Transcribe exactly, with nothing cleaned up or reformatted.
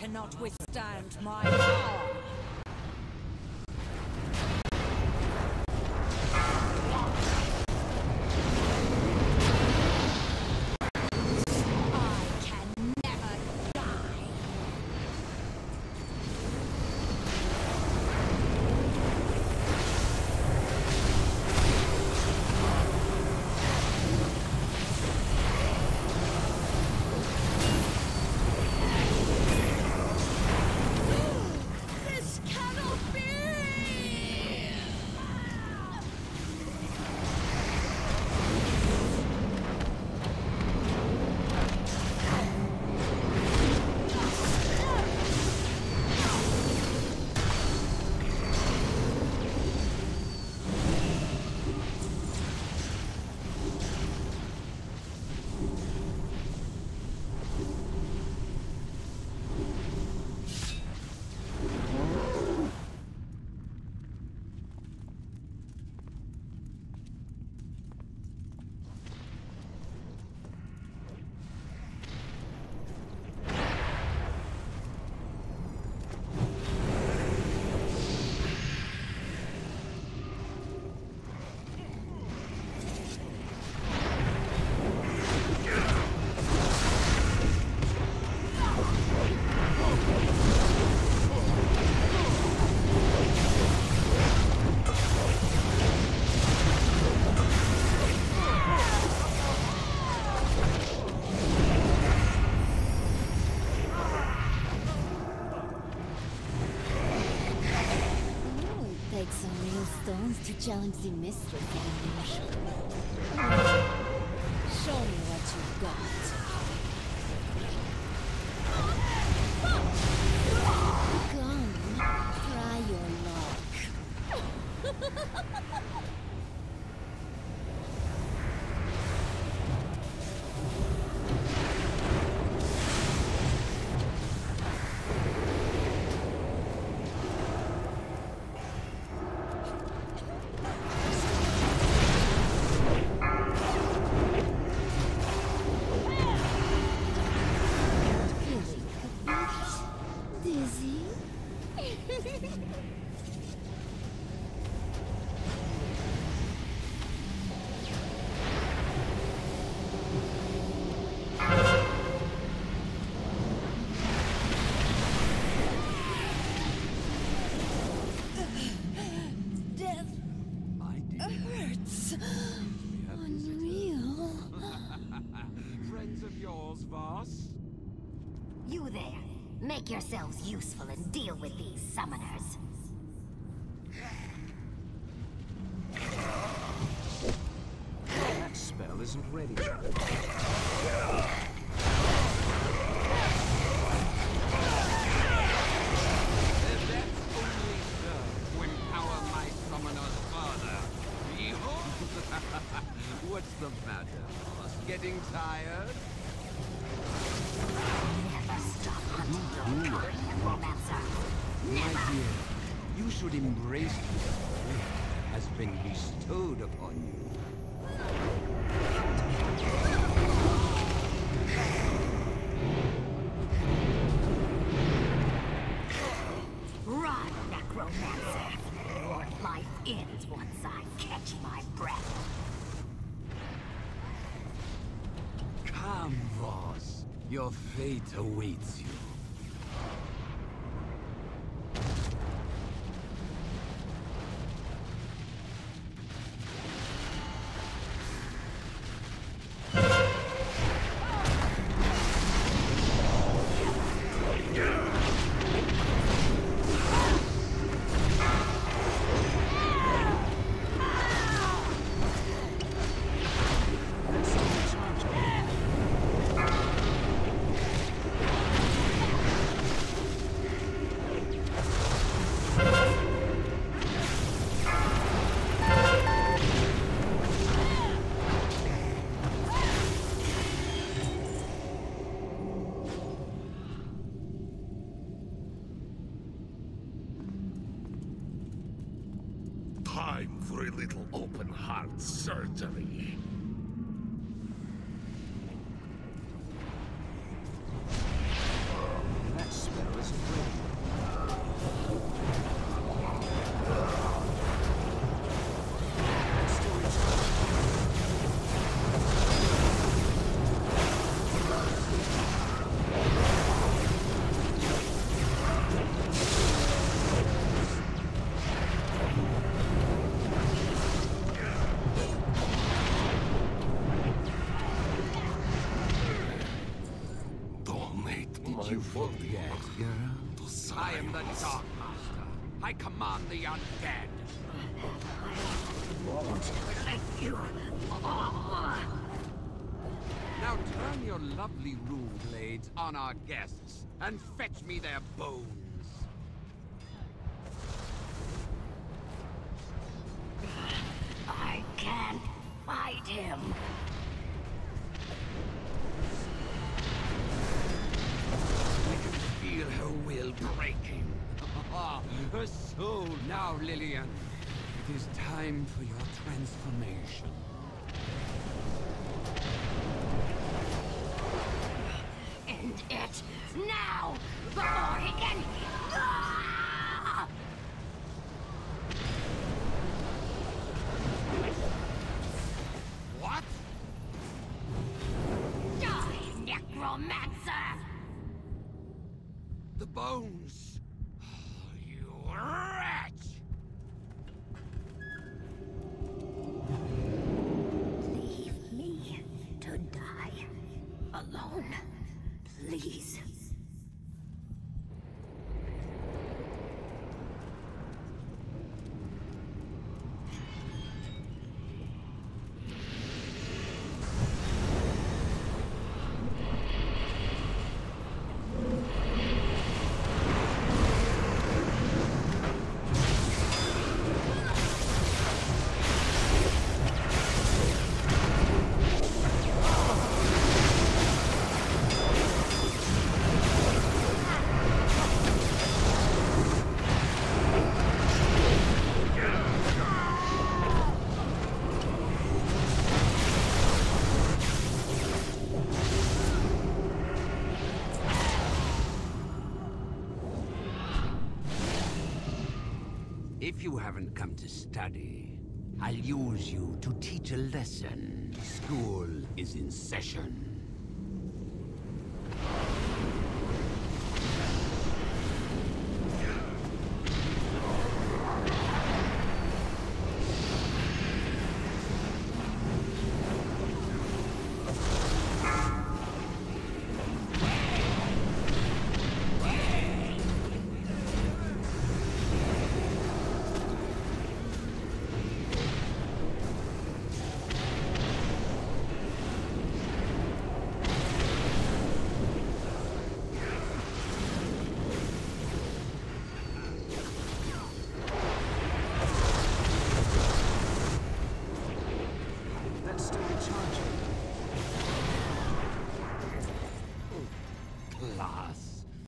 cannot withstand my power. To challenge the mistress of the show me what you've got. Come, try your luck. You there. Make yourselves useful and deal with these summoners. That spell isn't ready. What's the matter? Getting tired? Never stop hunting your kind, Romancer. My dear, you should embrace what has been bestowed upon you. Run, Necromancer. Your life ends once I catch my breath. Come, Voss. Your fate awaits you. Time for a little open-heart surgery. That spell is Forget, girl. I am the Dark Master. I command the undead. Won't let you. Now turn your lovely rune blades on our guests and fetch me their bones. I can't fight him. I can feel her will breaking. Her soul now, Lillian. It is time for your transformation. End it now, before he can. Ah! What? Die, necromancer! The bones! You wretch! Leave me to die alone, please. If you haven't come to study, I'll use you to teach a lesson. School is in session.